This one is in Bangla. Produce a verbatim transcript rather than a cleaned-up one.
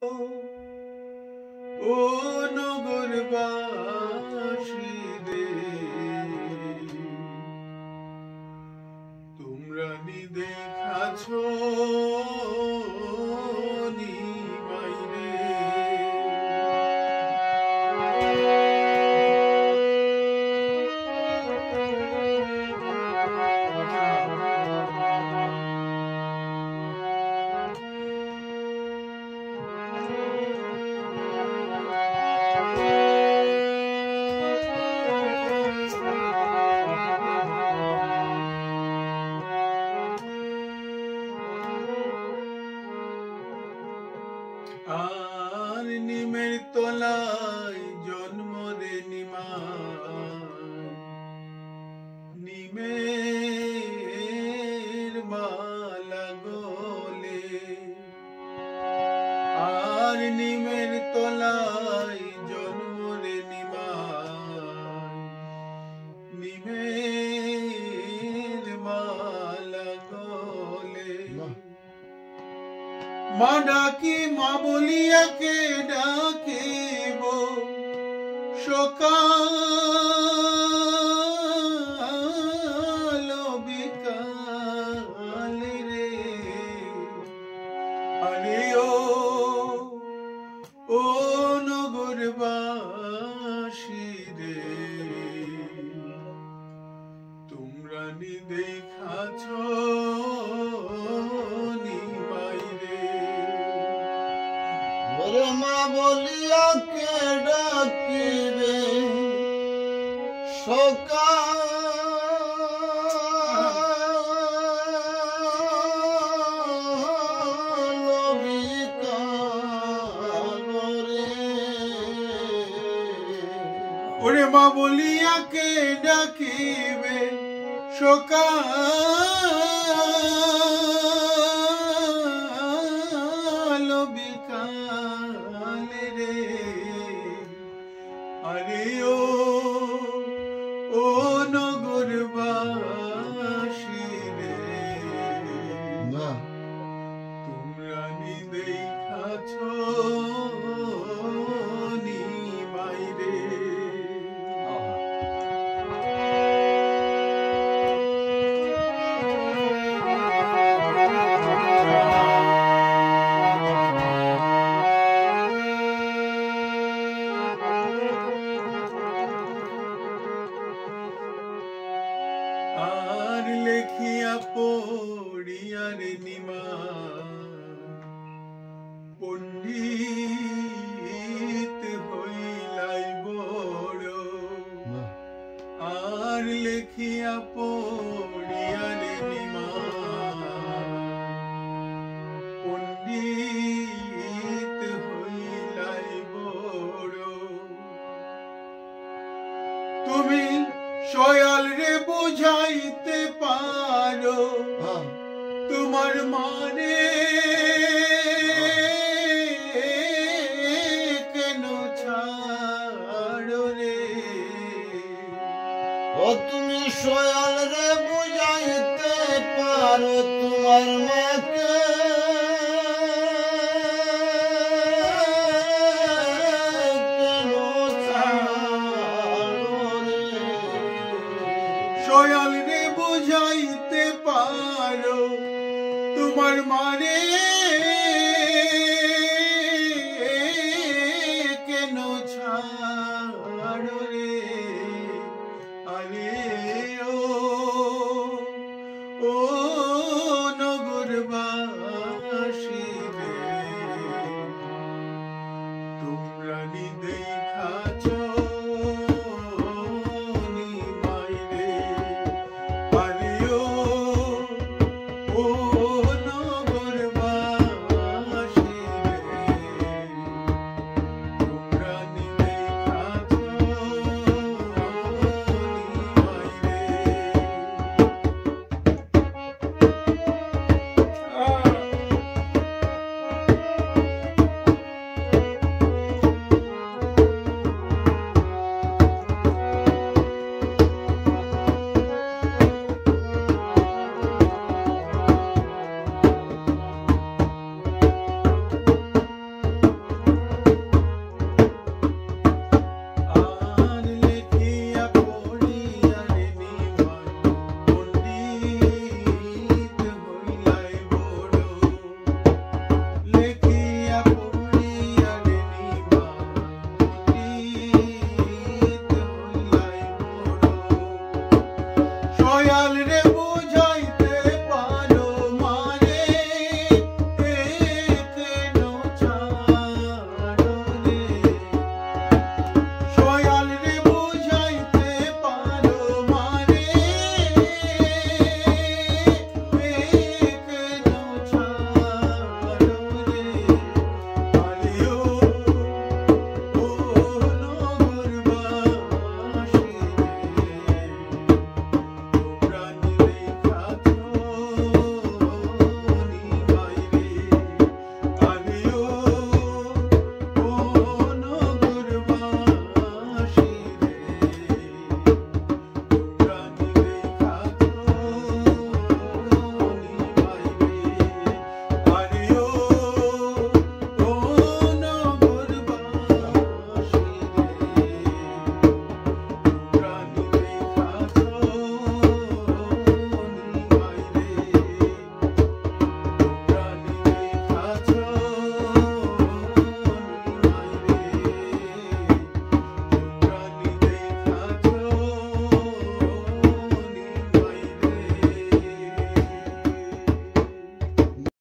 ও নগরবাসী রে, তোমরা নি দেখাছ নিমাই রে। আর নিমের তলায় জন্ম রে নিমাই, নিমের মালা গলে। আর নিমের তলায় জন্ম রে নিমাই, নিমের মালা গলে। মা ডাকি মা বলিয়াকে ডাকিব সকাল বিকাল রে। আরে ও ও নগরবাসী রে, তোমরা নি দেখাছ নিমাই রে। ওরে মা বলিয়াকে ডাকিবে সকাল বিকাল রে। ওরে মা বলিয়াকে ডাকিবে সকাল বিকাল রে। আরে ও ও নগরবাসী রে, তোমরা নি দেখাছ নিমাই রে। আর লেখিয়া পড়িয়া রে নিমাই, পণ্ডিত হইলাই বড়। আর লেখিয়া পড়িয়া রে নিমাই, পণ্ডিত হইলাই বড়। তুমি সয়াল রে বুঝাইতে পারো তোমার মানে কেন ছাড়ো রে। ও তুমি সয়াল রে বুঝাইতে পারো তোমার মাকে কেন ছাড়ো রে। সয়াল রে বুঝাইতে পারো তোমার মানে কেন ছাড়ো রে। আরে ও ও নগরবাসী রে, তোমরা নি দেখাছ